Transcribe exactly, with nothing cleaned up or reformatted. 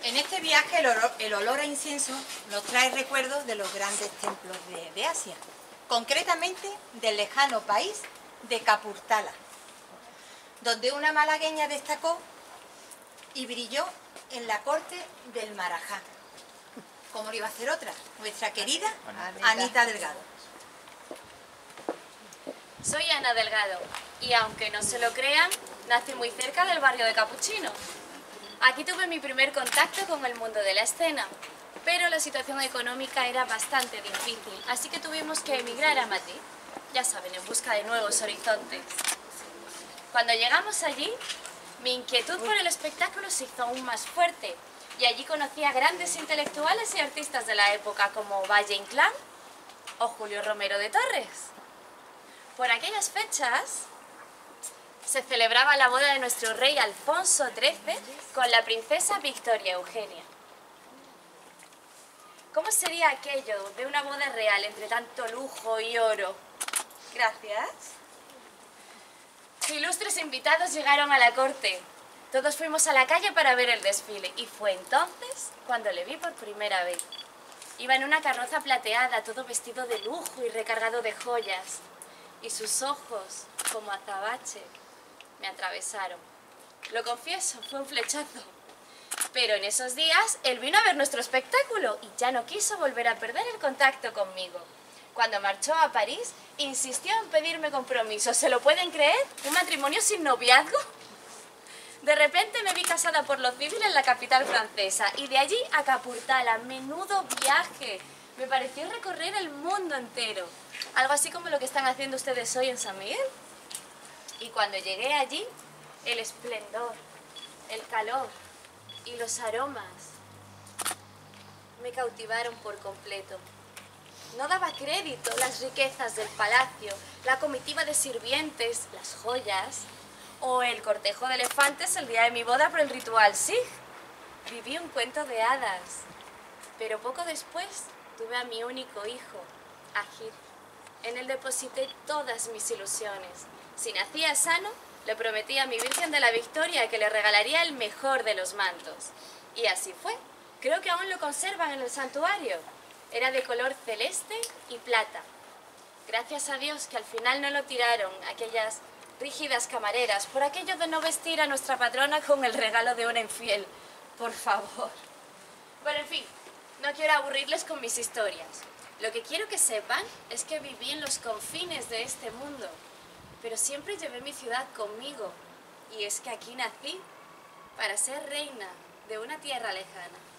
En este viaje el olor, el olor a incienso nos trae recuerdos de los grandes templos de, de Asia, concretamente del lejano país de Kapurthala, donde una malagueña destacó y brilló en la corte del Marajá. ¿Cómo lo iba a hacer otra? Nuestra querida Anita, Anita Delgado. Soy Ana Delgado y, aunque no se lo crean, nací muy cerca del barrio de Capuchino. Aquí tuve mi primer contacto con el mundo de la escena, pero la situación económica era bastante difícil, así que tuvimos que emigrar a Madrid, ya saben, en busca de nuevos horizontes. Cuando llegamos allí, mi inquietud por el espectáculo se hizo aún más fuerte, y allí conocí a grandes intelectuales y artistas de la época como Valle Inclán o Julio Romero de Torres. Por aquellas fechas se celebraba la boda de nuestro rey Alfonso trece con la princesa Victoria Eugenia. ¿Cómo sería aquello de una boda real entre tanto lujo y oro? Gracias. Ilustres invitados llegaron a la corte. Todos fuimos a la calle para ver el desfile y fue entonces cuando le vi por primera vez. Iba en una carroza plateada, todo vestido de lujo y recargado de joyas. Y sus ojos, como azabache, me atravesaron. Lo confieso, fue un flechazo. Pero en esos días él vino a ver nuestro espectáculo y ya no quiso volver a perder el contacto conmigo. Cuando marchó a París, insistió en pedirme compromiso. ¿Se lo pueden creer? ¿Un matrimonio sin noviazgo? De repente me vi casada por lo civil en la capital francesa y de allí a Kapurthala. Menudo viaje. Me pareció recorrer el mundo entero. Algo así como lo que están haciendo ustedes hoy en San Miguel. Y cuando llegué allí, el esplendor, el calor y los aromas me cautivaron por completo. No daba crédito las riquezas del palacio, la comitiva de sirvientes, las joyas o el cortejo de elefantes el día de mi boda por el ritual Sikh. Viví un cuento de hadas, pero poco después tuve a mi único hijo, Agir. En él deposité todas mis ilusiones. Si nacía sano, le prometí a mi Virgen de la Victoria que le regalaría el mejor de los mantos. Y así fue. Creo que aún lo conservan en el santuario. Era de color celeste y plata. Gracias a Dios que al final no lo tiraron aquellas rígidas camareras por aquello de no vestir a nuestra patrona con el regalo de una infiel. Por favor. Bueno, en fin, no quiero aburrirles con mis historias. Lo que quiero que sepan es que viví en los confines de este mundo, pero siempre llevé mi ciudad conmigo. Y es que aquí nací para ser reina de una tierra lejana.